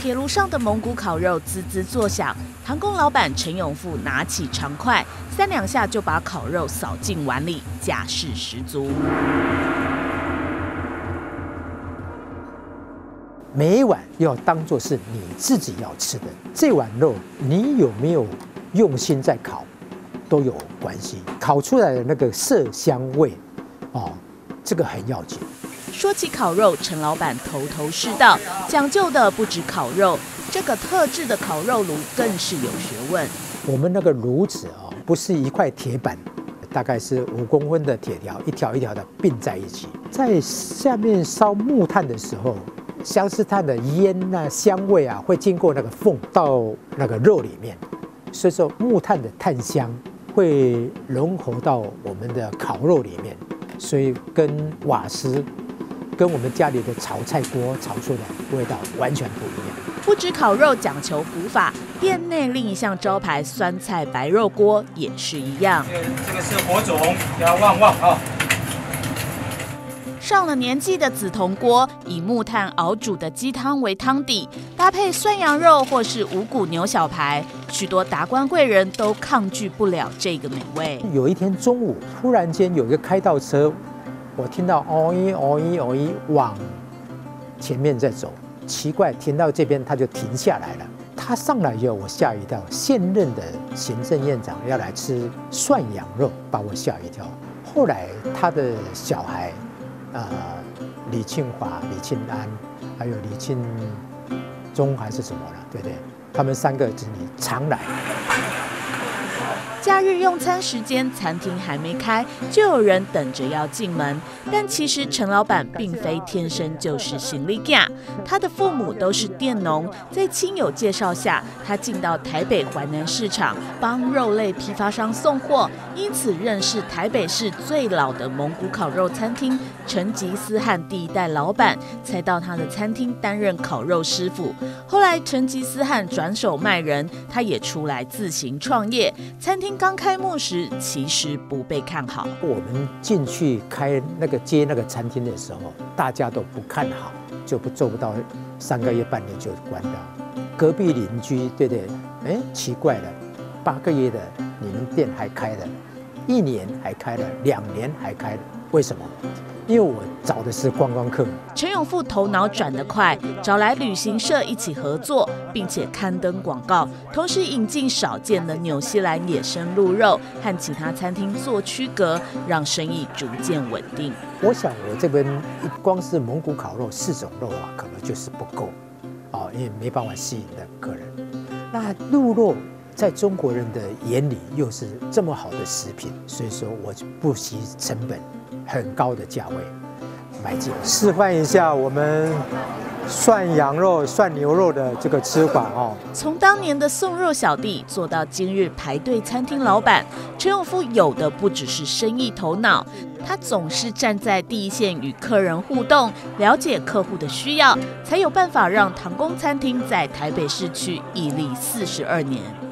铁炉上的蒙古烤肉滋滋作响，唐宫老板陈永富拿起长筷，3两下就把烤肉扫进碗里，架势十足。 每一碗要当作是你自己要吃的，这碗肉你有没有用心在烤，都有关系。烤出来的那个色香味，这个很要紧。 说起烤肉，陈老板头头是道，讲究的不止烤肉，这个特制的烤肉炉更是有学问。 我们那个炉子不是一块铁板，大概是5公分的铁条，一条一条的并在一起。在下面烧木炭的时候，相思炭的烟香味会经过那个缝到那个肉里面，所以说木炭的炭香会融合到我们的烤肉里面，所以跟瓦斯、跟我们家里的炒菜锅炒出来的味道完全不一样。 不止烤肉讲求古法，店内另一项招牌酸菜白肉锅也是一样。 这个是火种，要旺旺啊！ 上了年纪的紫铜锅，以木炭熬煮的鸡汤为汤底，搭配涮羊肉或是五谷牛小排，许多达官贵人都抗拒不了这个美味。 有一天中午，突然间有一个开道车，我听到哦咦哦咦哦咦往前面在走，奇怪，停到这边他就停下来了。他上来以后，我吓一跳，现任的行政院长要来吃涮羊肉，把我吓一跳。后来他的小孩。李庆华、李庆安，还有李庆忠还是什么了，对不对？他们3个子女常来。 假日用餐时间，餐厅还没开，就有人等着要进门。但其实陈老板并非天生就是行李架，他的父母都是佃农，在亲友介绍下，他进到台北淮南市场帮肉类批发商送货，因此认识台北市最老的蒙古烤肉餐厅成吉思汗第1代老板，才到他的餐厅担任烤肉师傅。后来成吉思汗转手卖人，他也出来自行创业。餐厅刚开幕时，其实不被看好。 我们进去接那个餐厅的时候，大家都不看好，就做不到3个月、半年就关掉。隔壁邻居，对不对？奇怪了，8个月的你们店还开了，1年还开了，2年还开了，为什么？因为我找的是观光客。 陈永富头脑转得快，找来旅行社一起合作，并且刊登广告，同时引进少见的纽西兰野生鹿肉，和其他餐厅做区隔，让生意逐渐稳定。 我想我这边光是蒙古烤肉4种肉可能就是不够因为没办法吸引的客人。那鹿肉在中国人的眼里又是这么好的食品，所以说我不惜成本很高的价位买进。示范一下我们涮羊肉、涮牛肉的这个吃法从当年的送肉小弟做到今日排队餐厅老板，陈永富有的不只是生意头脑，他总是站在第一线与客人互动，了解客户的需要，才有办法让唐宫餐厅在台北市区屹立42年。